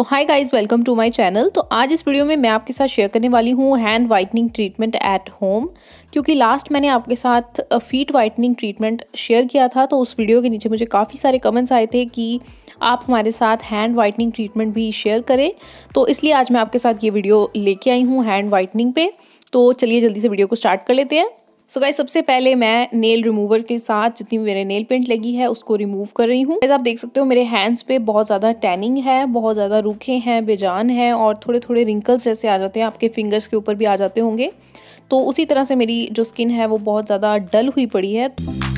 तो hi guys, welcome to my channel. तो आज इस वीडियो में मैं आपके साथ शेयर करने वाली हूँ hand whitening treatment at home. क्योंकि लास्ट मैंने आपके साथ फीट वाइटनिंग ट्रीटमेंट शेयर किया था, तो उस वीडियो के नीचे मुझे काफ़ी सारे कमेंट्स आए थे कि आप हमारे साथ हैंड वाइटनिंग ट्रीटमेंट भी शेयर करें। तो इसलिए आज मैं आपके साथ ये वीडियो लेके आई हूँ हैंड वाइटनिंग पे। तो चलिए जल्दी से वीडियो को स्टार्ट कर लेते हैं। सो गाइस, सबसे पहले मैं नेल रिमूवर के साथ जितनी भी मेरे नेल पेंट लगी है उसको रिमूव कर रही हूँ। आप देख सकते हो मेरे हैंड्स पे बहुत ज़्यादा टैनिंग है, बहुत ज़्यादा रूखे हैं, बेजान है और थोड़े थोड़े रिंकल्स जैसे आ जाते हैं। आपके फिंगर्स के ऊपर भी आ जाते होंगे। तो उसी तरह से मेरी जो स्किन है वो बहुत ज़्यादा डल हुई पड़ी है।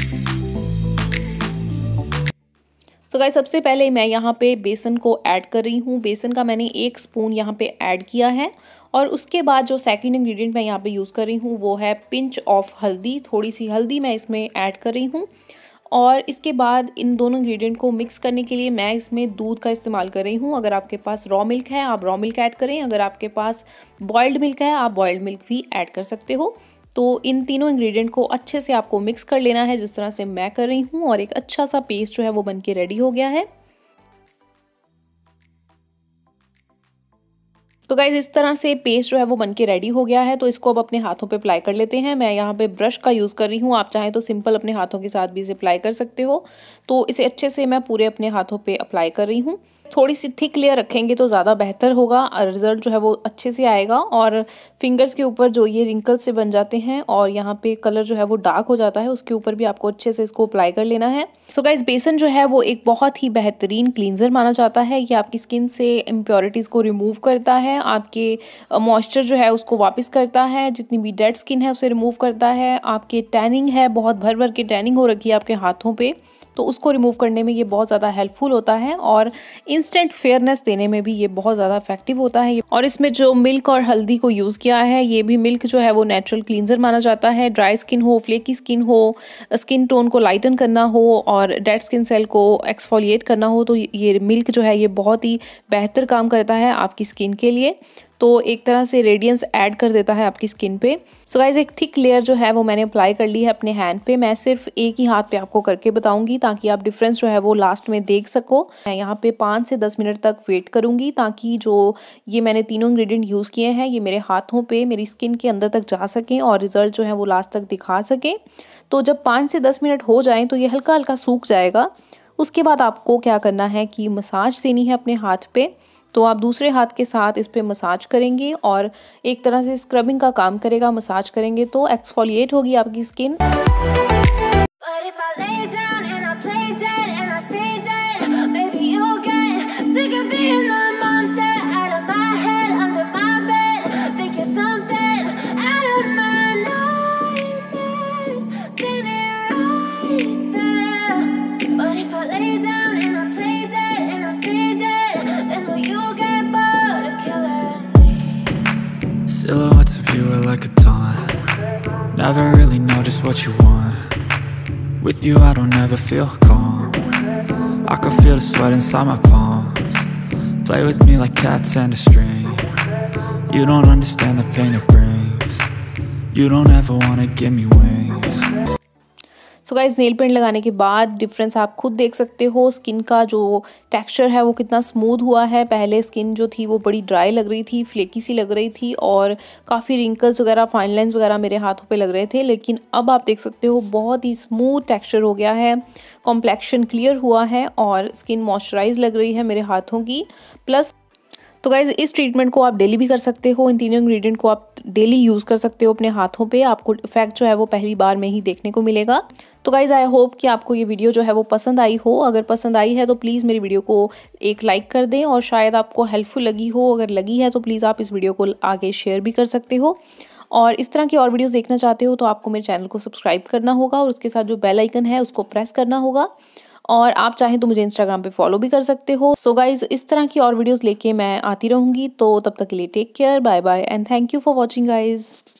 तो गाइस, सबसे पहले मैं यहाँ पे बेसन को ऐड कर रही हूँ। बेसन का मैंने 1 स्पून यहाँ पे ऐड किया है। और उसके बाद जो सेकंड इंग्रेडिएंट मैं यहाँ पे यूज़ कर रही हूँ वो है पिंच ऑफ हल्दी। थोड़ी सी हल्दी मैं इसमें ऐड कर रही हूँ। और इसके बाद इन दोनों इंग्रेडिएंट को मिक्स करने के लिए मैं इसमें दूध का इस्तेमाल कर रही हूँ। अगर आपके पास रॉ मिल्क है आप रॉ मिल्क ऐड करें, अगर आपके पास बॉइल्ड मिल्क है आप बॉइल्ड मिल्क भी ऐड कर सकते हो। तो इन तीनों इंग्रेडिएंट को अच्छे से आपको मिक्स कर लेना है जिस तरह से मैं कर रही हूँ। और एक अच्छा सा पेस्ट जो है वो बनके रेडी हो गया है। तो गाइज, इस तरह से पेस्ट जो है वो बनके रेडी हो गया है। तो इसको अब अपने हाथों पे अप्लाई कर लेते हैं। मैं यहाँ पे ब्रश का यूज़ कर रही हूँ, आप चाहें तो सिंपल अपने हाथों के साथ भी इसे अप्लाई कर सकते हो। तो इसे अच्छे से मैं पूरे अपने हाथों पे अप्लाई कर रही हूँ। थोड़ी सी थिक लेयर रखेंगे तो ज़्यादा बेहतर होगा, रिजल्ट जो है वो अच्छे से आएगा। और फिंगर्स के ऊपर जो ये रिंकल से बन जाते हैं और यहाँ पे कलर जो है वो डार्क हो जाता है, उसके ऊपर भी आपको अच्छे से इसको अप्लाई कर लेना है। सो गाइस, बेसन जो है वो एक बहुत ही बेहतरीन क्लींजर माना जाता है। ये आपकी स्किन से इम्प्योरिटीज़ को रिमूव करता है, आपके मॉइस्चर जो है उसको वापस करता है, जितनी भी डेड स्किन है उसे रिमूव करता है। आपके टैनिंग है, बहुत भर भर के टैनिंग हो रखी है आपके हाथों पे, तो उसको रिमूव करने में ये बहुत ज़्यादा हेल्पफुल होता है। और इंस्टेंट फेयरनेस देने में भी ये बहुत ज़्यादा इफेक्टिव होता है। और इसमें जो मिल्क और हल्दी को यूज़ किया है, ये भी मिल्क जो है वो नेचुरल क्लींजर माना जाता है। ड्राई स्किन हो, फ्लेकी स्किन हो, स्किन टोन को लाइटन करना हो और डेड स्किन सेल को एक्सफोलिएट करना हो, तो ये मिल्क जो है ये बहुत ही बेहतर काम करता है आपकी स्किन के लिए। तो एक तरह से रेडियंस ऐड कर देता है आपकी स्किन पे। सो गाइज, एक थिक लेयर जो है वो मैंने अप्लाई कर ली है अपने हैंड पे। मैं सिर्फ एक ही हाथ पे आपको करके बताऊंगी ताकि आप डिफरेंस जो है वो लास्ट में देख सको। मैं यहाँ पे 5 से 10 मिनट तक वेट करूंगी ताकि जो ये मैंने तीनों इंग्रेडिएंट यूज़ किए हैं ये मेरे हाथों पे, मेरी स्किन के अंदर तक जा सकें और रिजल्ट जो है वो लास्ट तक दिखा सकें। तो जब 5 से 10 मिनट हो जाएं तो ये हल्का हल्का सूख जाएगा। उसके बाद आपको क्या करना है कि मसाज देनी है अपने हाथ पे। तो आप दूसरे हाथ के साथ इस पे मसाज करेंगे और एक तरह से स्क्रबिंग का काम करेगा। मसाज करेंगे तो एक्सफोलिएट होगी आपकी skin. Silhouettes of you are like a taunt. Never really know just what you want. With you I don't ever feel calm. I can feel the sweat inside my palms. Play with me like cats and a string. You don't understand the pain it brings. You don't ever wanna give me wings. So guys, nail paint लगाने के बाद difference आप खुद देख सकते हो। Skin का जो टेक्सचर है वो कितना स्मूथ हुआ है। पहले स्किन जो थी वो बड़ी ड्राई लग रही थी, फ्लेकी सी लग रही थी और काफ़ी रिंकल्स वगैरह, फाइन लाइंस वगैरह मेरे हाथों पे लग रहे थे। लेकिन अब आप देख सकते हो बहुत ही स्मूथ टेक्सचर हो गया है, कॉम्प्लेक्शन क्लियर हुआ है और स्किन मॉइस्चराइज लग रही है मेरे हाथों की। प्लस तो गाइज, इस ट्रीटमेंट को आप डेली भी कर सकते हो। इन तीनों इंग्रेडिएंट को आप डेली यूज़ कर सकते हो अपने हाथों पे। आपको इफेक्ट जो है वो पहली बार में ही देखने को मिलेगा। तो गाइज, आई होप कि आपको ये वीडियो जो है वो पसंद आई हो। अगर पसंद आई है तो प्लीज़ मेरी वीडियो को एक लाइक कर दें और शायद आपको हेल्पफुल लगी हो। अगर लगी है तो प्लीज़ आप इस वीडियो को आगे शेयर भी कर सकते हो। और इस तरह की और वीडियोस देखना चाहते हो तो आपको मेरे चैनल को सब्सक्राइब करना होगा और उसके साथ जो बेल आइकन है उसको प्रेस करना होगा। और आप चाहें तो मुझे इंस्टाग्राम पे फॉलो भी कर सकते हो। सो गाइज, इस तरह की और वीडियोस लेके मैं आती रहूँगी। तो तब तक के लिए take care, bye bye and thank you for watching guys.